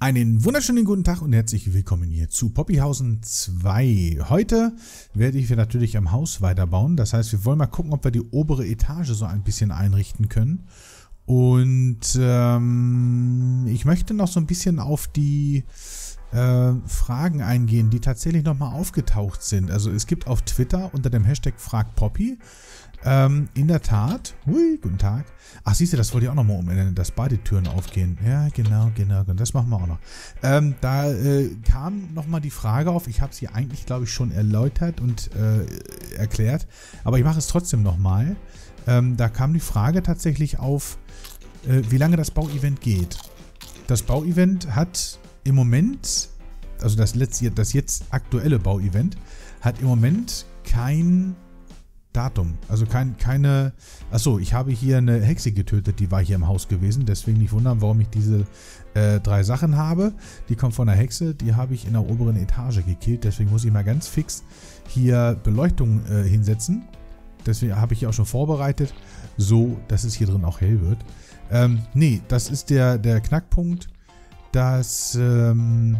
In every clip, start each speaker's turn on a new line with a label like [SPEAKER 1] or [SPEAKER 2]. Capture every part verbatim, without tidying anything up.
[SPEAKER 1] Einen wunderschönen guten Tag und herzlich willkommen hier zu Poppyhausen zwei. Heute werde ich natürlich am Haus weiterbauen. Das heißt, wir wollen mal gucken, ob wir die obere Etage so ein bisschen einrichten können. Und ähm, ich möchte noch so ein bisschen auf die äh, Fragen eingehen, die tatsächlich nochmal aufgetaucht sind. Also es gibt auf Twitter unter dem Hashtag FragPoppy Ähm, in der Tat. Hui, guten Tag. Ach, siehst du, das wollte ich auch nochmal umändern, dass beide Türen aufgehen. Ja, genau, genau. Das machen wir auch noch. Ähm, da äh, kam nochmal die Frage auf. Ich habe sie eigentlich, glaube ich, schon erläutert und äh, erklärt. Aber ich mache es trotzdem nochmal. Ähm, da kam die Frage tatsächlich auf, äh, wie lange das Bauevent geht. Das Bauevent hat im Moment, also das, letzte, das jetzt aktuelle Bauevent, hat im Moment kein Datum, also kein, keine, achso, ich habe hier eine Hexe getötet, die war hier im Haus gewesen, deswegen nicht wundern, warum ich diese äh, drei Sachen habe. Die kommt von der Hexe, die habe ich in der oberen Etage gekillt, deswegen muss ich mal ganz fix hier Beleuchtung äh, hinsetzen. Deswegen habe ich hier auch schon vorbereitet, so dass es hier drin auch hell wird. Ähm, nee, das ist der, der Knackpunkt, dass ähm,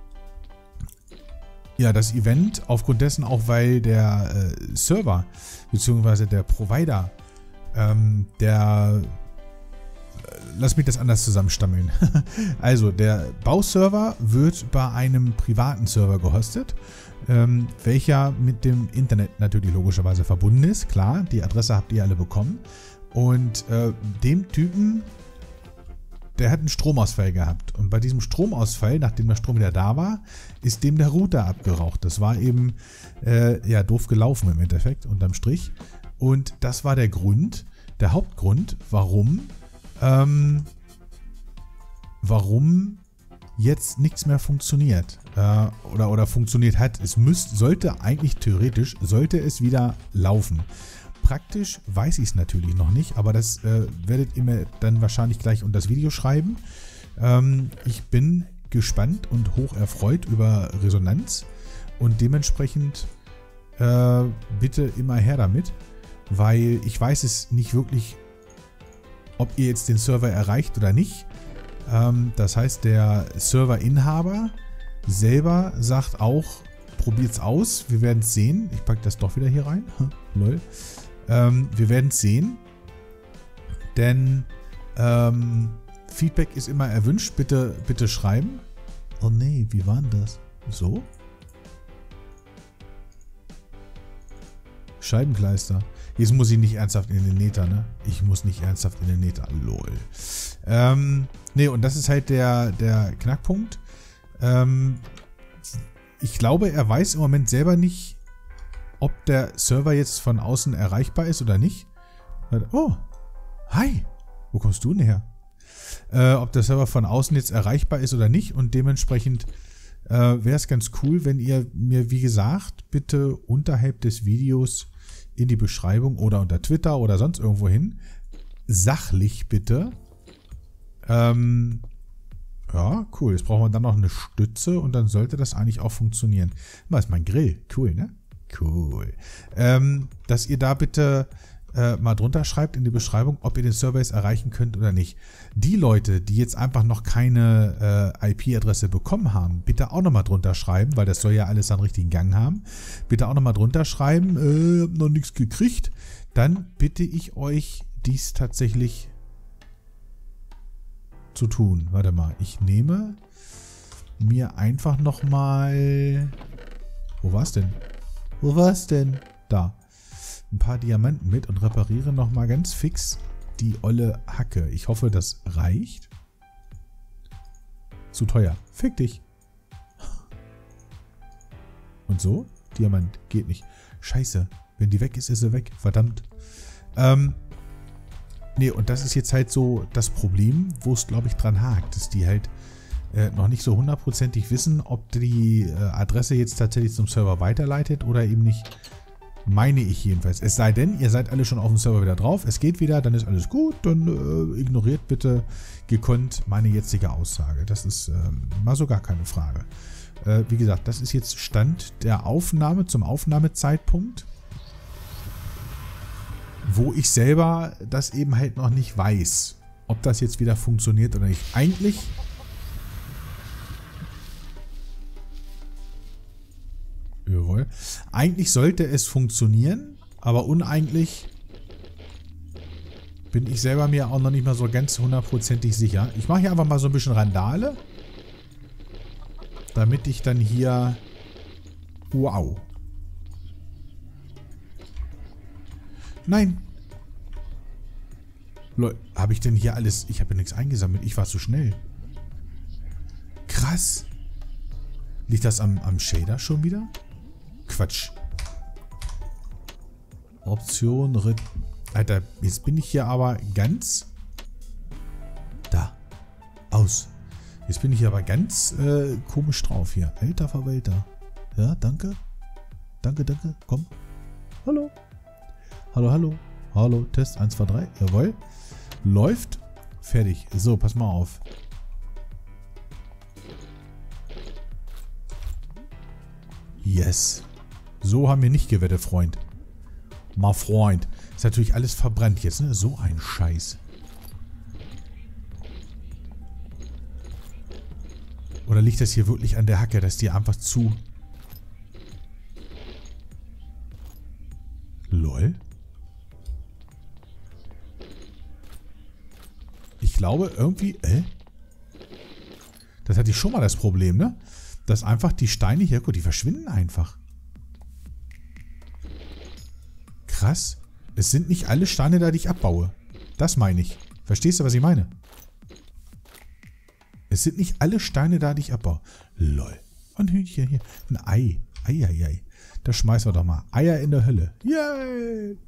[SPEAKER 1] ja, das Event, aufgrund dessen auch, weil der äh, Server bzw. der Provider, ähm, der, äh, lass mich das anders zusammenstammeln. Also, der Bauserver wird bei einem privaten Server gehostet, ähm, welcher mit dem Internet natürlich logischerweise verbunden ist. Klar, die Adresse habt ihr alle bekommen. Und äh, dem Typen, der hat einen Stromausfall gehabt. Und bei diesem Stromausfall, nachdem der Strom wieder da war, ist dem der Router abgeraucht. Das war eben äh, ja doof gelaufen im Endeffekt, unterm Strich. Und das war der Grund, der Hauptgrund, warum, ähm, warum jetzt nichts mehr funktioniert. Äh, oder, oder funktioniert hat. Es müsste, sollte eigentlich theoretisch, sollte es wieder laufen. Praktisch weiß ich es natürlich noch nicht, aber das äh, werdet ihr mir dann wahrscheinlich gleich unter das Video schreiben. Ähm, ich bin gespannt und hoch erfreut über Resonanz und dementsprechend äh, bitte immer her damit, weil ich weiß es nicht wirklich, ob ihr jetzt den Server erreicht oder nicht. Ähm, das heißt, der Serverinhaber selber sagt auch, probiert's aus, wir werden es sehen. Ich packe das doch wieder hier rein. Lol. Ähm, wir werden es sehen, denn ähm, Feedback ist immer erwünscht. Bitte, bitte schreiben. Oh nee, wie war denn das? So? Scheibenkleister. Jetzt muss ich nicht ernsthaft in den Nether, ne? Ich muss nicht ernsthaft in den Nether. Lol. Ähm, nee, und das ist halt der, der Knackpunkt. Ähm, ich glaube, er weiß im Moment selber nicht, ob der Server jetzt von außen erreichbar ist oder nicht. Oh, hi, wo kommst du denn her? Äh, ob der Server von außen jetzt erreichbar ist oder nicht und dementsprechend äh, wäre es ganz cool, wenn ihr mir, wie gesagt, bitte unterhalb des Videos in die Beschreibung oder unter Twitter oder sonst irgendwo hin, sachlich bitte, ähm, ja, cool, jetzt brauchen wir dann noch eine Stütze und dann sollte das eigentlich auch funktionieren. Das ist mein Grill, cool, ne? Cool. Ähm, dass ihr da bitte äh, mal drunter schreibt in die Beschreibung, ob ihr den Server jetzt erreichen könnt oder nicht. Die Leute, die jetzt einfach noch keine äh, I P-Adresse bekommen haben, bitte auch nochmal drunter schreiben, weil das soll ja alles einen richtigen Gang haben. Bitte auch nochmal drunter schreiben, äh, hab noch nichts gekriegt. Dann bitte ich euch, dies tatsächlich zu tun. Warte mal, ich nehme mir einfach nochmal... Wo war's denn? Wo war's denn? Da. Ein paar Diamanten mit und repariere nochmal ganz fix die olle Hacke. Ich hoffe, das reicht. Zu teuer. Fick dich. Und so? Diamant. Geht nicht. Scheiße. Wenn die weg ist, ist sie weg. Verdammt. Ähm. Nee, und das ist jetzt halt so das Problem, wo es, glaube ich, dran hakt. Dass die halt Äh, noch nicht so hundertprozentig wissen, ob die äh, Adresse jetzt tatsächlich zum Server weiterleitet oder eben nicht. Meine ich jedenfalls. Es sei denn, ihr seid alle schon auf dem Server wieder drauf. Es geht wieder, dann ist alles gut. Dann äh, ignoriert bitte gekonnt meine jetzige Aussage. Das ist äh, mal so gar keine Frage. Äh, wie gesagt, das ist jetzt Stand der Aufnahme zum Aufnahmezeitpunkt, wo ich selber das eben halt noch nicht weiß, ob das jetzt wieder funktioniert oder nicht. Eigentlich Eigentlich sollte es funktionieren, aber uneigentlich bin ich selber mir auch noch nicht mal so ganz hundertprozentig sicher. Ich mache hier einfach mal so ein bisschen Randale, damit ich dann hier... Wow. Nein. Leute, habe ich denn hier alles... Ich habe ja nichts eingesammelt. Ich war zu schnell. Krass. Liegt das am, am Shader schon wieder? Quatsch. Option... Re Alter, jetzt bin ich hier aber ganz... Da. Aus. Jetzt bin ich hier aber ganz äh, komisch drauf hier. Alter Verwalter. Ja, danke. Danke, danke. Komm. Hallo. Hallo, hallo. Hallo. Test eins, zwei, drei. Jawohl. Läuft. Fertig. So, pass mal auf. Yes. So haben wir nicht gewettet, Freund. Mal Freund. Ist natürlich alles verbrannt jetzt, ne? So ein Scheiß. Oder liegt das hier wirklich an der Hacke, dass die einfach zu... Lol. Ich glaube irgendwie... Äh? Das hatte ich schon mal das Problem, ne? Dass einfach die Steine hier... Gut, die verschwinden einfach. Krass. Es sind nicht alle Steine da, die ich abbaue. Das meine ich. Verstehst du, was ich meine? Es sind nicht alle Steine da, die ich abbaue. Lol. Ein Hühnchen hier. Ein Ei. Ei, ei, ei. Das schmeißen wir doch mal. Eier in der Hölle. Yay!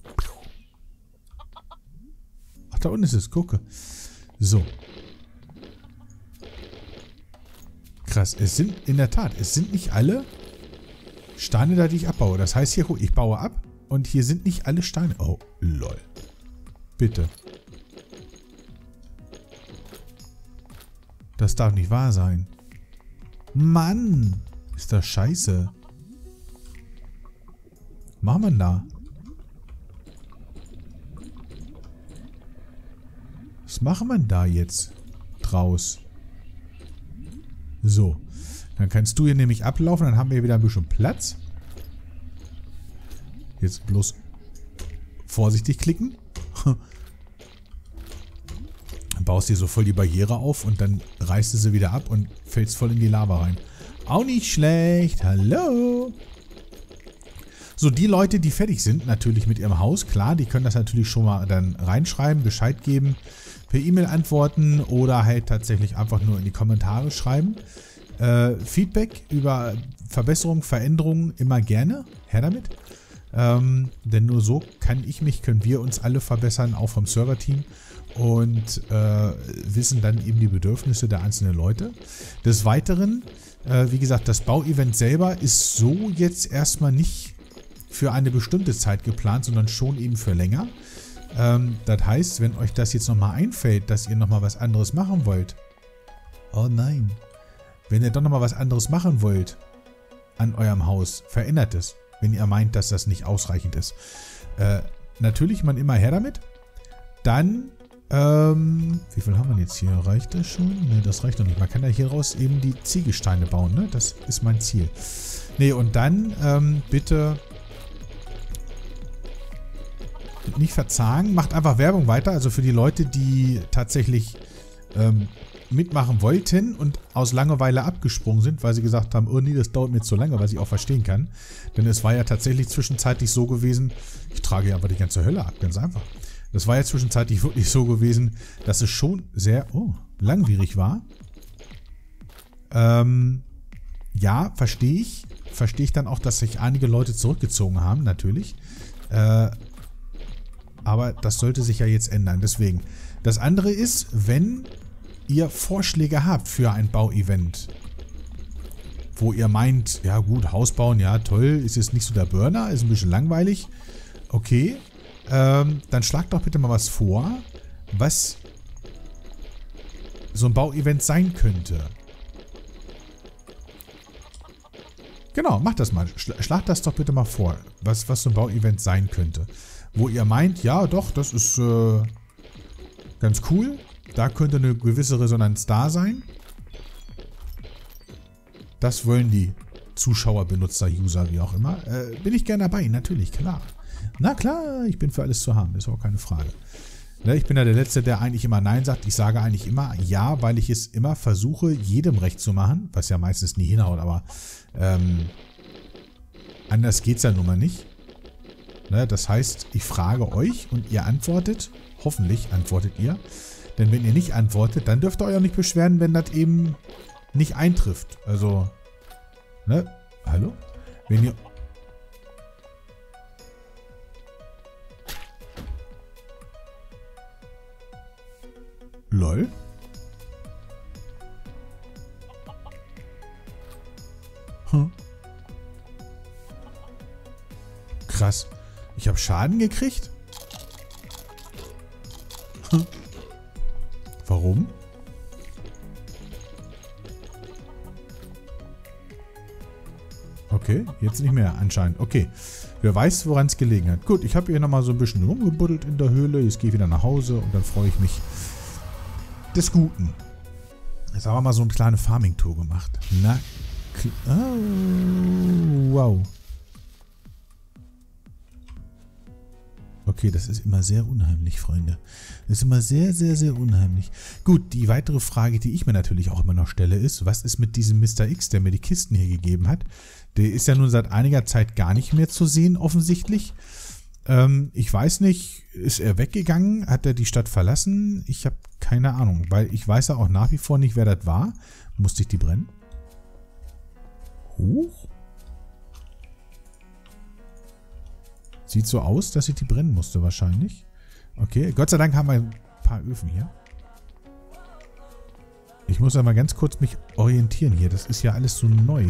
[SPEAKER 1] Ach, da unten ist es. Gucke. So. Krass. Es sind, in der Tat, es sind nicht alle Steine da, die ich abbaue. Das heißt hier, guck, ich baue ab. Und hier sind nicht alle Steine. Oh, lol. Bitte. Das darf nicht wahr sein. Mann. Ist das scheiße. Was machen wir denn da? Was machen wir denn da jetzt? Draus. So. Dann kannst du hier nämlich ablaufen. Dann haben wir hier wieder ein bisschen Platz. Jetzt bloß vorsichtig klicken. Dann baust du dir so voll die Barriere auf und dann reißt du sie wieder ab und fällst voll in die Lava rein. Auch nicht schlecht. Hallo. So, die Leute, die fertig sind, natürlich mit ihrem Haus, klar, die können das natürlich schon mal dann reinschreiben, Bescheid geben, per E-Mail antworten oder halt tatsächlich einfach nur in die Kommentare schreiben. Äh, Feedback über Verbesserungen, Veränderungen immer gerne. Her damit. Ähm, denn nur so kann ich mich, können wir uns alle verbessern, auch vom Server-Team und äh, wissen dann eben die Bedürfnisse der einzelnen Leute. Des Weiteren, äh, wie gesagt, das Bauevent selber ist so jetzt erstmal nicht für eine bestimmte Zeit geplant, sondern schon eben für länger. Ähm, das heißt, wenn euch das jetzt nochmal einfällt, dass ihr nochmal was anderes machen wollt. Oh nein. Wenn ihr doch nochmal was anderes machen wollt an eurem Haus, verändert es. Wenn ihr meint, dass das nicht ausreichend ist. Äh, natürlich man immer her damit. Dann, ähm, wie viel haben wir jetzt hier? Reicht das schon? Ne, das reicht noch nicht. Man kann ja hier raus eben die Ziegelsteine bauen, ne? Das ist mein Ziel. Ne, und dann, ähm, bitte nicht verzagen. Macht einfach Werbung weiter. Also für die Leute, die tatsächlich ähm, mitmachen wollten und aus Langeweile abgesprungen sind, weil sie gesagt haben, oh nee, das dauert mir zu lange, was ich auch verstehen kann. Denn es war ja tatsächlich zwischenzeitlich so gewesen, ich trage ja aber die ganze Hölle ab, ganz einfach. Das war ja zwischenzeitlich wirklich so gewesen, dass es schon sehr, oh, langwierig war. Ähm, ja, verstehe ich. Verstehe ich dann auch, dass sich einige Leute zurückgezogen haben, natürlich. Äh, aber das sollte sich ja jetzt ändern, deswegen. Das andere ist, wenn ihr Vorschläge habt für ein Bauevent, wo ihr meint, ja gut, Haus bauen, ja toll, ist jetzt nicht so der Burner, ist ein bisschen langweilig, okay, ähm, dann schlagt doch bitte mal was vor, was so ein Bauevent sein könnte. Genau, macht das mal, schlagt das doch bitte mal vor, was, was so ein Bauevent sein könnte. Wo ihr meint, ja doch, das ist äh, ganz cool. Da könnte eine gewisse Resonanz da sein. Das wollen die Zuschauer, Benutzer, User, wie auch immer, äh, bin ich gerne dabei, natürlich, klar. Na klar, ich bin für alles zu haben, ist auch keine Frage. Ne, ich bin ja der Letzte, der eigentlich immer Nein sagt. Ich sage eigentlich immer Ja, weil ich es immer versuche, jedem recht zu machen, was ja meistens nie hinhaut, aber ähm, anders geht's ja nun mal nicht. Ne, das heißt, ich frage euch und ihr antwortet. Hoffentlich antwortet ihr. Denn wenn ihr nicht antwortet, dann dürft ihr euch auch nicht beschweren, wenn das eben nicht eintrifft. Also, ne? Hallo? Wenn ihr... Lol? Hm. Krass. Ich habe Schaden gekriegt? Hm. Warum? Okay, jetzt nicht mehr anscheinend. Okay, wer weiß, woran es gelegen hat. Gut, ich habe hier nochmal so ein bisschen rumgebuddelt in der Höhle. Jetzt gehe ich wieder nach Hause und dann freue ich mich des Guten. Jetzt haben wir mal so eine kleine Farming-Tour gemacht. Na, oh, wow. Okay, das ist immer sehr unheimlich, Freunde. Das ist immer sehr, sehr, sehr unheimlich. Gut, die weitere Frage, die ich mir natürlich auch immer noch stelle, ist, was ist mit diesem Mister X, der mir die Kisten hier gegeben hat? Der ist ja nun seit einiger Zeit gar nicht mehr zu sehen, offensichtlich. Ähm, ich weiß nicht, ist er weggegangen? Hat er die Stadt verlassen? Ich habe keine Ahnung, weil ich weiß ja auch nach wie vor nicht, wer das war. Musste ich die brennen? Huch. Sieht so aus, dass ich die brennen musste wahrscheinlich. Okay, Gott sei Dank haben wir ein paar Öfen hier. Ich muss aber ganz kurz mich orientieren hier. Das ist ja alles so neu.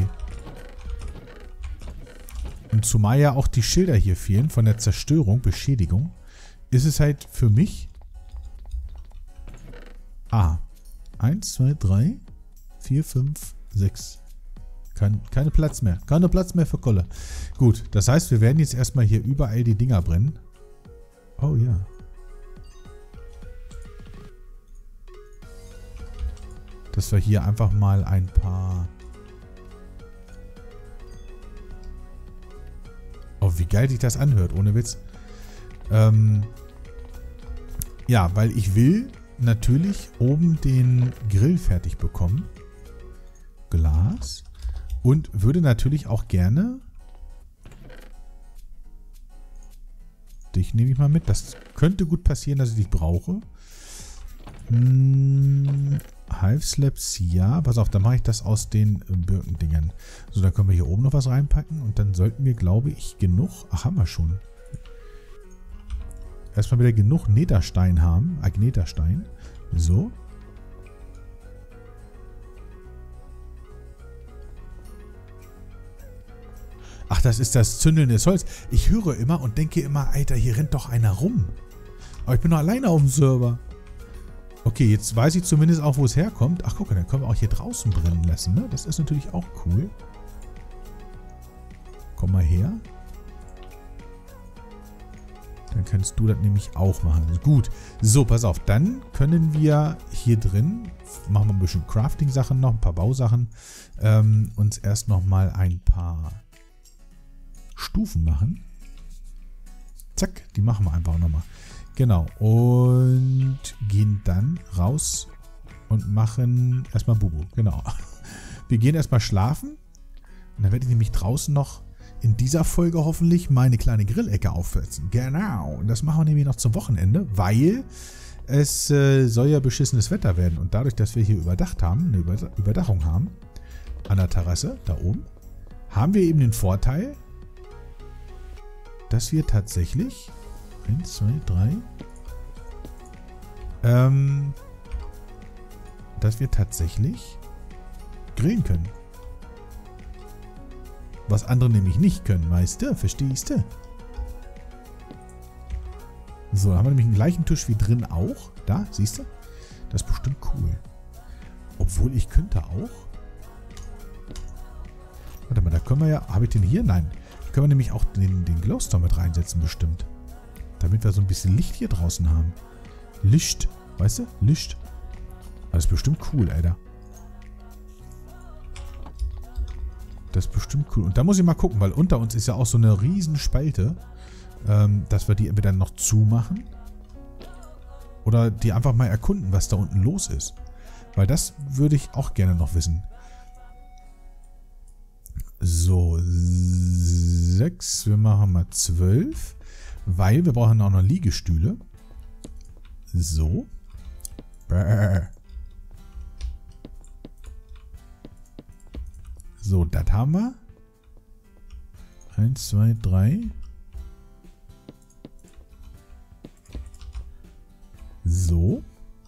[SPEAKER 1] Und zumal ja auch die Schilder hier fehlen von der Zerstörung, Beschädigung, ist es halt für mich... Ah. eins, zwei, drei, vier, fünf, sechs. Kein, keine Platz mehr. Keine Platz mehr für Kolle. Gut, das heißt, wir werden jetzt erstmal hier überall die Dinger brennen. Oh ja. Dass wir hier einfach mal ein paar... Oh, wie geil sich das anhört, ohne Witz. Ähm... Ja, weil ich will natürlich oben den Grill fertig bekommen. Glas. Und würde natürlich auch gerne... Dich nehme ich mal mit. Das könnte gut passieren, dass ich dich brauche. Hm, Hive Slabs, ja. Pass auf, dann mache ich das aus den Birkendingern. So, dann können wir hier oben noch was reinpacken. Und dann sollten wir, glaube ich, genug... Ach, haben wir schon. Erstmal wieder genug Netherstein haben. Agnetherstein. So. Ach, das ist das zündelnde Holz. Ich höre immer und denke immer, Alter, hier rennt doch einer rum. Aber ich bin doch alleine auf dem Server. Okay, jetzt weiß ich zumindest auch, wo es herkommt. Ach, guck mal, dann können wir auch hier draußen brennen lassen, ne? Das ist natürlich auch cool. Komm mal her. Dann kannst du das nämlich auch machen. Gut. So, pass auf. Dann können wir hier drin, machen wir ein bisschen Crafting-Sachen noch, ein paar Bausachen, ähm, uns erst nochmal ein paar Stufen machen. Zack, die machen wir einfach nochmal. Genau. Und gehen dann raus und machen erstmal Bubu. Genau. Wir gehen erstmal schlafen. Und dann werde ich nämlich draußen noch in dieser Folge hoffentlich meine kleine Grillecke aufsetzen. Genau. Und das machen wir nämlich noch zum Wochenende, weil es äh, soll ja beschissenes Wetter werden. Und dadurch, dass wir hier überdacht haben, eine Überdachung haben, an der Terrasse, da oben, haben wir eben den Vorteil, dass wir tatsächlich eins, zwei, drei ähm, dass wir tatsächlich grillen können. Was andere nämlich nicht können, weißt du? Verstehst du? So, da haben wir nämlich den gleichen Tisch wie drin auch. Da, siehst du? Das ist bestimmt cool. Obwohl, ich könnte auch... Warte mal, da können wir ja... Habe ich den hier? Nein. Da können wir nämlich auch den, den Glowstone mit reinsetzen, bestimmt. Damit wir so ein bisschen Licht hier draußen haben. Licht. Weißt du? Licht. Das ist bestimmt cool, Alter. Das ist bestimmt cool. Und da muss ich mal gucken, weil unter uns ist ja auch so eine riesen Spalte, ähm, dass wir die entweder noch zumachen oder die einfach mal erkunden, was da unten los ist. Weil das würde ich auch gerne noch wissen. So, sechs. Wir machen mal zwölf. Weil wir brauchen auch noch Liegestühle. So. Brrr. So, das haben wir. Eins, zwei, drei. So.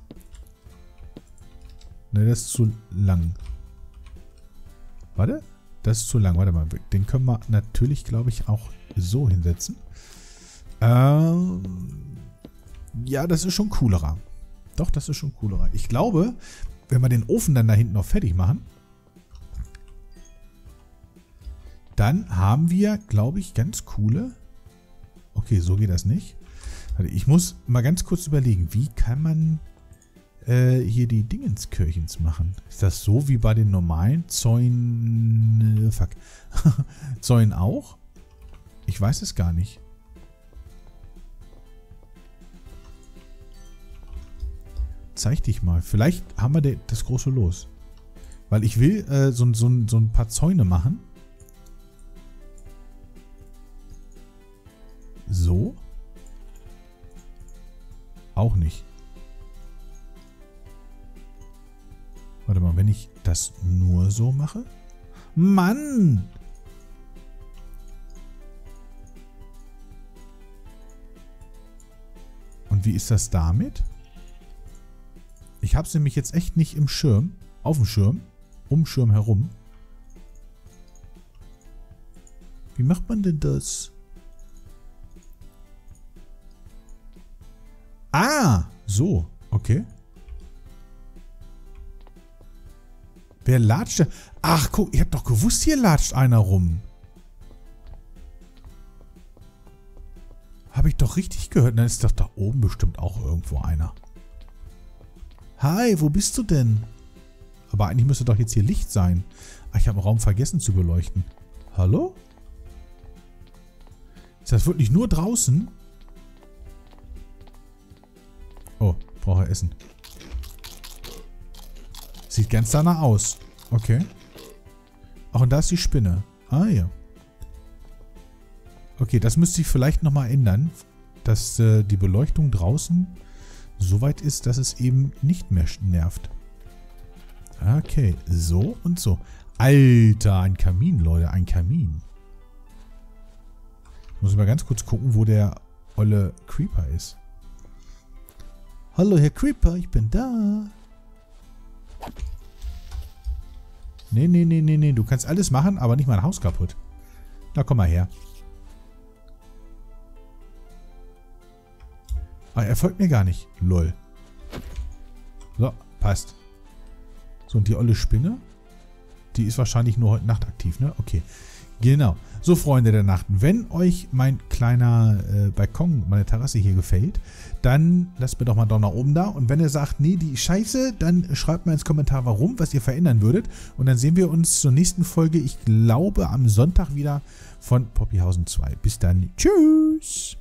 [SPEAKER 1] Ne, das ist zu lang. Warte. Das ist zu lang. Warte mal. Den können wir natürlich, glaube ich, auch so hinsetzen. Ähm, ja, das ist schon coolerer. Doch, das ist schon coolerer. Ich glaube, wenn wir den Ofen dann da hinten noch fertig machen, dann haben wir, glaube ich, ganz coole... Okay, so geht das nicht. Warte, ich muss mal ganz kurz überlegen, wie kann man äh, hier die Dingenskirchens machen? Ist das so wie bei den normalen Zäunen... Äh, fuck. Zäunen auch? Ich weiß es gar nicht. Zeig dich mal. Vielleicht haben wir das große Los. Weil ich will äh, so, so, so ein paar Zäune machen. So. Auch nicht. Warte mal, wenn ich das nur so mache? Mann! Und wie ist das damit? Ich habe es nämlich jetzt echt nicht im Schirm. Auf dem Schirm. Um den Schirm herum. Wie macht man denn das? Ah, so. Okay. Wer latscht da? Ach, guck, ich hab doch gewusst, hier latscht einer rum. Habe ich doch richtig gehört. Dann ist doch da oben bestimmt auch irgendwo einer. Hi, wo bist du denn? Aber eigentlich müsste doch jetzt hier Licht sein. Ach, ich habe den Raum vergessen zu beleuchten. Hallo? Ist das wirklich nur draußen? Oh, brauche Essen. Sieht ganz danach aus. Okay. Ach, und da ist die Spinne. Ah, ja. Okay, das müsste ich vielleicht nochmal ändern, dass äh, die Beleuchtung draußen so weit ist, dass es eben nicht mehr nervt. Okay, so und so. Alter, ein Kamin, Leute, ein Kamin. Muss ich mal ganz kurz gucken, wo der olle Creeper ist. Hallo, Herr Creeper, ich bin da. Nee, nee, nee, nee, nee. Du kannst alles machen, aber nicht mein Haus kaputt. Na, komm mal her. Ah, er folgt mir gar nicht. Lol. So, passt. So, und die olle Spinne? Die ist wahrscheinlich nur heute Nacht aktiv, ne? Okay. Genau. So, Freunde der Nacht, wenn euch mein kleiner äh, Balkon, meine Terrasse hier gefällt, dann lasst mir doch mal einen Daumen nach oben da. Und wenn ihr sagt, nee, die ist scheiße, dann schreibt mal ins Kommentar, warum, was ihr verändern würdet. Und dann sehen wir uns zur nächsten Folge, ich glaube, am Sonntag wieder von Poppyhausen zwei. Bis dann. Tschüss.